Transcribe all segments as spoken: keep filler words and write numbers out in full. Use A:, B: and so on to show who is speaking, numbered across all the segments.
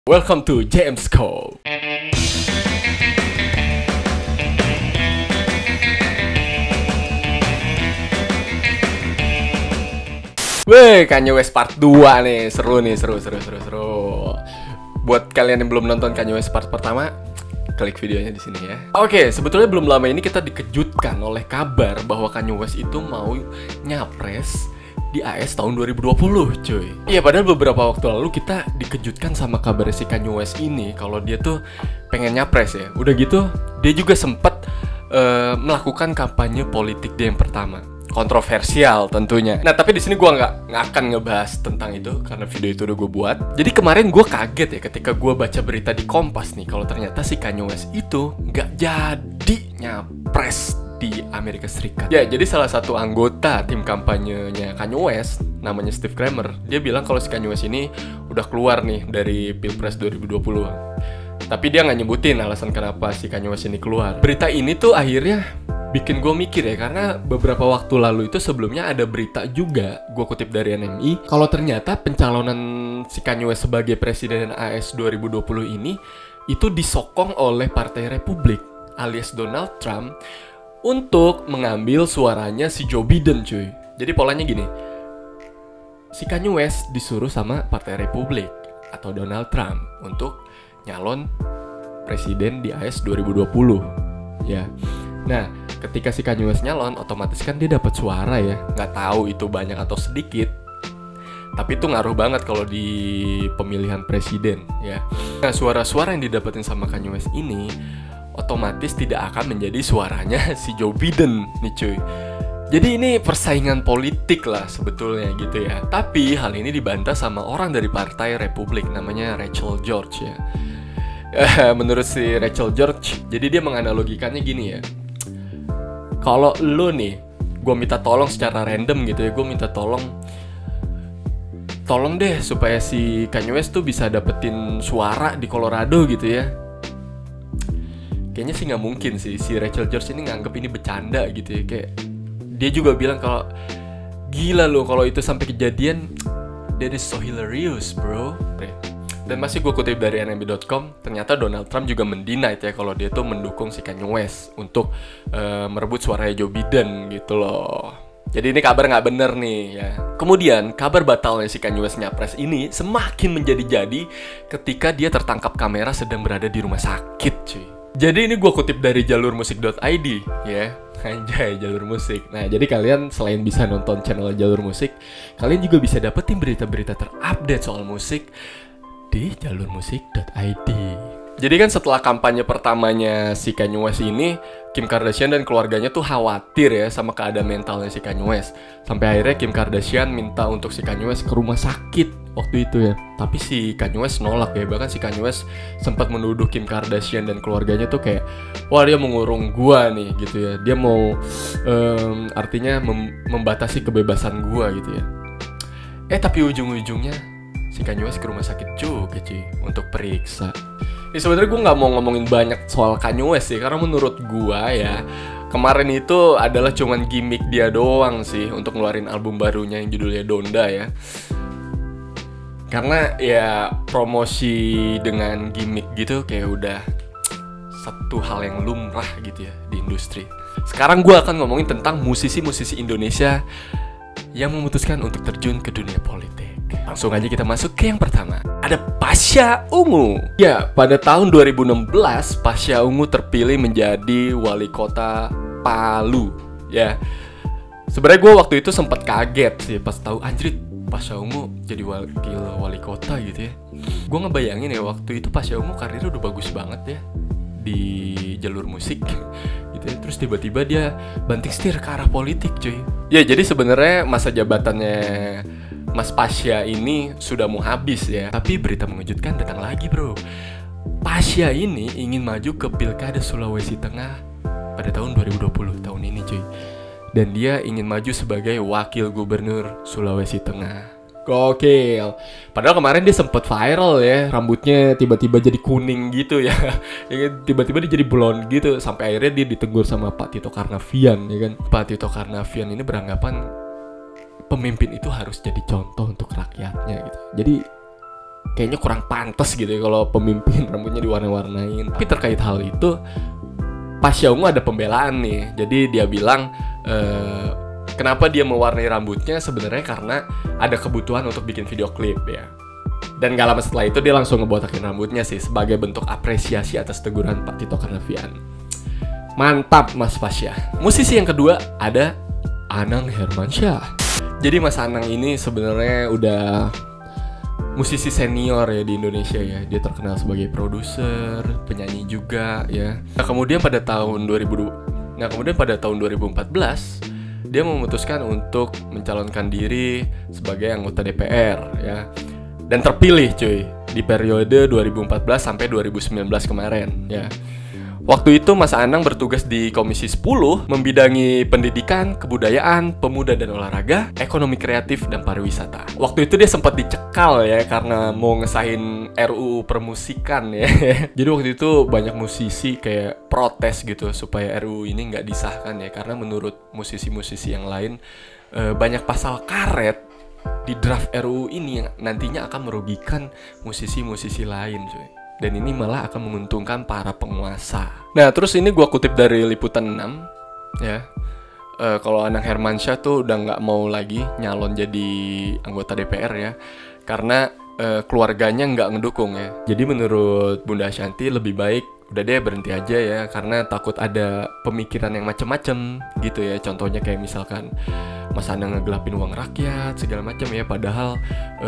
A: Welcome to J M Scope. Weh, Kanye West part dua nih. Seru nih, seru, seru, seru, seru. Buat kalian yang belum nonton Kanye West part pertama, klik videonya di sini ya. Oke, sebetulnya belum lama ini kita dikejutkan oleh kabar bahwa Kanye West itu mau nyapres di A S tahun dua ribu dua puluh, cuy. Iya, padahal beberapa waktu lalu kita dikejutkan sama kabar si Kanye West ini kalau dia tuh pengen nyapres ya. Udah gitu, dia juga sempat uh, melakukan kampanye politik dia yang pertama. Kontroversial tentunya. Nah, tapi di sini gue nggak nggak akan ngebahas tentang itu karena video itu udah gue buat. Jadi kemarin gue kaget ya ketika gue baca berita di Kompas nih kalau ternyata si Kanye West itu nggak jadi nyapres di Amerika Serikat. Ya, jadi salah satu anggota tim kampanyenya Kanye West namanya Steve Kramer, dia bilang kalau si Kanye West ini udah keluar nih dari Pilpres dua ribu dua puluh. Tapi dia nggak nyebutin alasan kenapa si Kanye West ini keluar. Berita ini tuh akhirnya bikin gue mikir ya, karena beberapa waktu lalu itu sebelumnya ada berita juga, gue kutip dari N M I, kalau ternyata pencalonan si Kanye West sebagai presiden A S dua ribu dua puluh ini itu disokong oleh Partai Republik alias Donald Trump untuk mengambil suaranya si Joe Biden, cuy. Jadi polanya gini, si Kanye West disuruh sama Partai Republik atau Donald Trump untuk nyalon presiden di A S dua ribu dua puluh, ya. Nah, ketika si Kanye West nyalon, otomatis kan dia dapat suara ya. Nggak tahu itu banyak atau sedikit, tapi itu ngaruh banget kalau di pemilihan presiden, ya. Nah, suara-suara yang didapetin sama Kanye West ini otomatis tidak akan menjadi suaranya si Joe Biden nih, cuy. Jadi ini persaingan politik lah sebetulnya gitu ya. Tapi hal ini dibantah sama orang dari Partai Republik namanya Rachel George ya. Menurut si Rachel George, jadi dia menganalogikannya gini ya. Kalau lo nih, gue minta tolong secara random gitu ya, gue minta tolong Tolong deh supaya si Kanye West tuh bisa dapetin suara di Colorado gitu ya. Kayaknya sih nggak mungkin sih si Rachel George ini nganggep ini bercanda gitu ya. Kayak dia juga bilang kalau gila lo kalau itu sampai kejadian, that is so hilarious bro. Dan masih gue kutip dari N M I dot com, ternyata Donald Trump juga mendinai ya kalau dia tuh mendukung si Kanye West untuk uh, merebut suaranya Joe Biden gitu loh. Jadi ini kabar nggak bener nih ya. Kemudian kabar batalnya si Kanye West nyapres ini semakin menjadi-jadi ketika dia tertangkap kamera sedang berada di rumah sakit, cuy. Jadi ini gue kutip dari jalur musik dot I D ya. Anjay, jalur musik. Nah, jadi kalian selain bisa nonton channel jalur musik, kalian juga bisa dapetin berita-berita terupdate soal musik di jalur musik dot I D. Jadi kan setelah kampanye pertamanya si Kanye West ini, Kim Kardashian dan keluarganya tuh khawatir ya sama keadaan mentalnya si Kanye West. Sampai akhirnya Kim Kardashian minta untuk si Kanye West ke rumah sakit waktu itu ya. Tapi si Kanye West nolak ya. Bahkan si Kanye West sempat menuduh Kim Kardashian dan keluarganya tuh kayak, wah dia mengurung gua nih gitu ya. Dia mau um, artinya mem- membatasi kebebasan gua gitu ya. Eh tapi ujung-ujungnya si Kanye West ke rumah sakit juga cuy untuk periksa. Ya sebenarnya gue nggak mau ngomongin banyak soal Kanye West sih, karena menurut gue ya kemarin itu adalah cuman gimmick dia doang sih untuk ngeluarin album barunya yang judulnya Donda ya. Karena ya promosi dengan gimmick gitu kayak udah satu hal yang lumrah gitu ya di industri. Sekarang gue akan ngomongin tentang musisi-musisi Indonesia yang memutuskan untuk terjun ke dunia politik. Langsung aja kita masuk ke yang pertama. Ada Pasha Ungu. Ya, pada tahun dua ribu enam belas Pasha Ungu terpilih menjadi wali kota Palu. Ya, sebenarnya gue waktu itu sempat kaget sih pas tahu anjrit Pasha Ungu jadi wakil wali kota gitu ya. Gue ngebayangin ya waktu itu Pasha Ungu karirnya udah bagus banget ya di jalur musik gitu ya. Terus tiba-tiba dia banting setir ke arah politik, cuy. Ya, jadi sebenarnya masa jabatannya Mas Pasha ini sudah mau habis ya. Tapi berita mengejutkan datang lagi, bro. Pasha ini ingin maju ke Pilkada Sulawesi Tengah pada tahun dua ribu dua puluh, tahun ini, cuy. Dan dia ingin maju sebagai wakil gubernur Sulawesi Tengah. Gokil. Padahal kemarin dia sempat viral ya, rambutnya tiba-tiba jadi kuning gitu ya. Tiba-tiba dia jadi blonde gitu. Sampai akhirnya dia ditegur sama Pak Tito Karnavian ya kan. Pak Tito Karnavian ini beranggapan pemimpin itu harus jadi contoh untuk rakyatnya gitu. Jadi kayaknya kurang pantas gitu ya kalau pemimpin rambutnya diwarna-warnain. Tapi terkait hal itu, Pasha Ungu ada pembelaan nih. Jadi dia bilang eh, kenapa dia mewarnai rambutnya sebenarnya karena ada kebutuhan untuk bikin video klip ya. Dan gak lama setelah itu dia langsung ngebotakin rambutnya sih sebagai bentuk apresiasi atas teguran Pak Tito Karnavian. Mantap Mas Pasha. Musisi yang kedua ada Anang Hermansyah. Jadi Mas Anang ini sebenarnya udah musisi senior ya di Indonesia ya. Dia terkenal sebagai produser, penyanyi juga ya. Nah, kemudian pada tahun dua ribu Nah, kemudian pada tahun dua ribu empat belas dia memutuskan untuk mencalonkan diri sebagai anggota D P R ya. Dan terpilih cuy di periode dua ribu empat belas sampai dua ribu sembilan belas kemarin ya. Waktu itu Mas Anang bertugas di Komisi sepuluh membidangi pendidikan, kebudayaan, pemuda dan olahraga, ekonomi kreatif dan pariwisata. Waktu itu dia sempat dicekal ya karena mau ngesahin R U U permusikan ya. Jadi waktu itu banyak musisi kayak protes gitu supaya R U U ini nggak disahkan ya, karena menurut musisi-musisi yang lain eh, banyak pasal karet di draft R U U ini yang nantinya akan merugikan musisi-musisi lain cuy. Dan ini malah akan menguntungkan para penguasa. Nah, terus ini gue kutip dari Liputan enam ya. E, kalau Anang Hermansyah tuh udah nggak mau lagi nyalon jadi anggota D P R ya, karena e, keluarganya nggak ngedukung ya. Jadi menurut Bunda Ashanty lebih baik udah deh berhenti aja ya, karena takut ada pemikiran yang macem-macem gitu ya. Contohnya kayak misalkan Mas Anang ngegelapin uang rakyat segala macam ya, padahal e,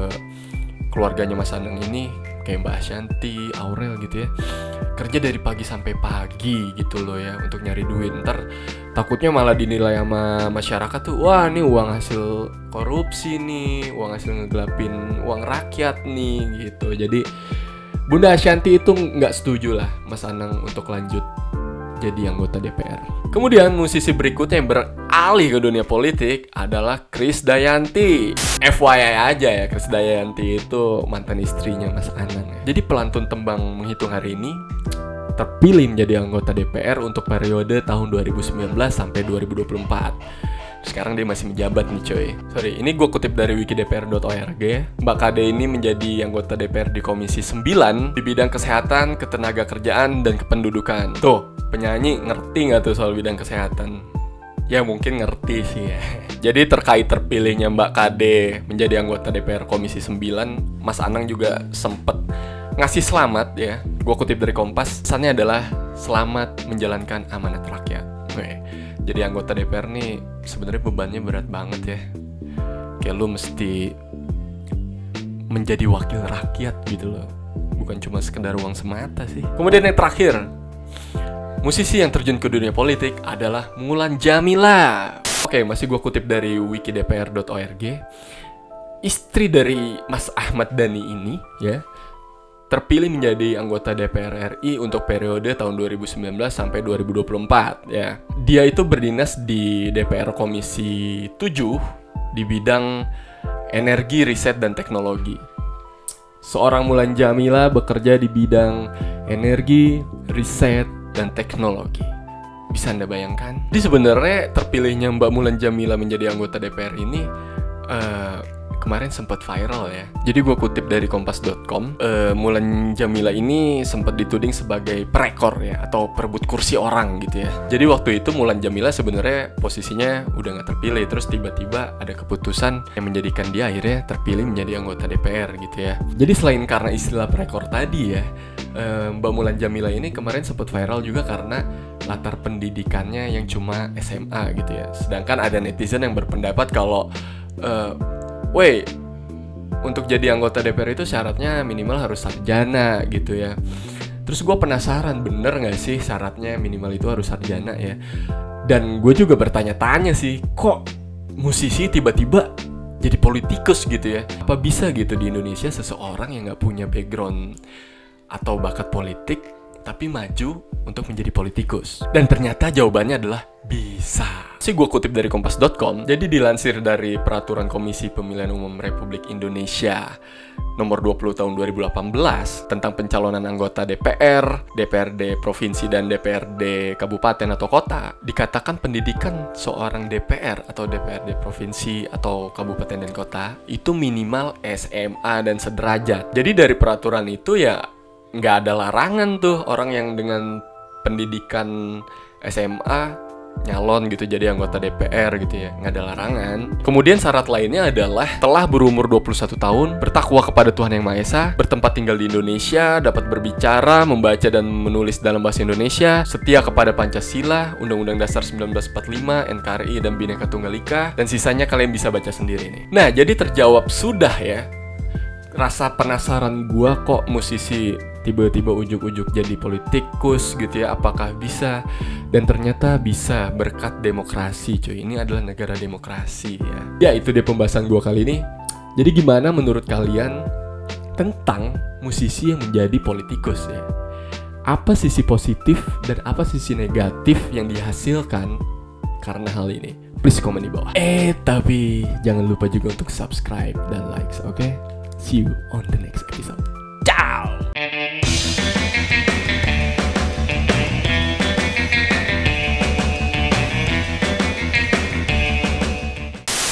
A: keluarganya Mas Anang ini kayak Mbak Ashanty, Aurel gitu ya, kerja dari pagi sampai pagi gitu loh ya untuk nyari duit. Ntar takutnya malah dinilai sama masyarakat tuh, wah ini uang hasil korupsi nih, uang hasil ngegelapin uang rakyat nih gitu. Jadi Bunda Ashanty itu nggak setuju lah Mas Anang untuk lanjut jadi anggota D P R. Kemudian musisi berikutnya yang beralih ke dunia politik adalah Krisdayanti. F Y I aja ya, Krisdayanti itu mantan istrinya Mas Anang ya. Jadi pelantun tembang Menghitung Hari Ini terpilih menjadi anggota D P R untuk periode tahun dua ribu sembilan belas sampai dua ribu dua puluh empat. Sekarang dia masih menjabat nih coy. Sorry, ini gue kutip dari wiki d p r dot org ya. Mbak Kade ini menjadi anggota D P R di Komisi sembilan di bidang kesehatan, ketenaga kerjaan, dan kependudukan. Tuh, penyanyi ngerti gak tuh soal bidang kesehatan? Ya mungkin ngerti sih ya. Jadi terkait terpilihnya Mbak Kade menjadi anggota D P R Komisi sembilan, Mas Anang juga sempet ngasih selamat ya. Gue kutip dari Kompas, pesannya adalah selamat menjalankan amanat rakyat. Oke. Jadi anggota D P R nih sebenarnya bebannya berat banget ya. Kayak lu mesti menjadi wakil rakyat gitu loh. Bukan cuma sekedar uang semata sih. Kemudian yang terakhir, musisi yang terjun ke dunia politik adalah Mulan Jameela. Oke, masih gue kutip dari wiki d p r dot org. Istri dari Mas Ahmad Dhani ini ya terpilih menjadi anggota D P R R I untuk periode tahun dua ribu sembilan belas sampai dua ribu dua puluh empat ya. Dia itu berdinas di D P R Komisi tujuh di bidang energi, riset, dan teknologi. Seorang Mulan Jameela bekerja di bidang energi, riset, dan teknologi. Bisa Anda bayangkan? Jadi sebenarnya terpilihnya Mbak Mulan Jameela menjadi anggota D P R ini uh, kemarin sempat viral ya. Jadi gue kutip dari kompas dot com, uh, Mulan Jameela ini sempat dituding sebagai perekor ya, atau perebut kursi orang gitu ya. Jadi waktu itu Mulan Jameela sebenarnya posisinya udah nggak terpilih, terus tiba-tiba ada keputusan yang menjadikan dia akhirnya terpilih menjadi anggota D P R gitu ya. Jadi selain karena istilah perekor tadi ya, uh, Mbak Mulan Jameela ini kemarin sempat viral juga karena latar pendidikannya yang cuma S M A gitu ya. Sedangkan ada netizen yang berpendapat kalau uh, Weh, untuk jadi anggota D P R itu syaratnya minimal harus sarjana gitu ya. Terus gue penasaran, bener gak sih syaratnya minimal itu harus sarjana ya? Dan gue juga bertanya-tanya sih, kok musisi tiba-tiba jadi politikus gitu ya? Apa bisa gitu di Indonesia seseorang yang gak punya background atau bakat politik tapi maju untuk menjadi politikus? Dan ternyata jawabannya adalah bisa. Si gue kutip dari kompas dot com. Jadi dilansir dari Peraturan Komisi Pemilihan Umum Republik Indonesia nomor dua puluh tahun dua ribu delapan belas tentang pencalonan anggota D P R, D P R D provinsi dan D P R D kabupaten atau kota, dikatakan pendidikan seorang D P R atau D P R D provinsi atau kabupaten dan kota itu minimal S M A dan sederajat. Jadi dari peraturan itu ya nggak ada larangan tuh orang yang dengan pendidikan S M A nyalon gitu jadi anggota D P R gitu ya, nggak ada larangan. Kemudian syarat lainnya adalah telah berumur dua puluh satu tahun, bertakwa kepada Tuhan Yang Maha Esa, bertempat tinggal di Indonesia, dapat berbicara, membaca dan menulis dalam bahasa Indonesia, setia kepada Pancasila, Undang-Undang Dasar seribu sembilan ratus empat puluh lima, N K R I dan Bhinneka Tunggal Ika, dan sisanya kalian bisa baca sendiri nih. Nah, jadi terjawab sudah ya rasa penasaran gua kok musisi tiba-tiba ujuk-ujuk jadi politikus gitu ya, apakah bisa? Dan ternyata bisa berkat demokrasi cuy. Ini adalah negara demokrasi ya. Ya itu dia pembahasan gua kali ini. Jadi gimana menurut kalian tentang musisi yang menjadi politikus ya? Apa sisi positif dan apa sisi negatif yang dihasilkan karena hal ini? Please komen di bawah. Eh tapi jangan lupa juga untuk subscribe dan like, oke? Okay? See you on the next episode. Ciao.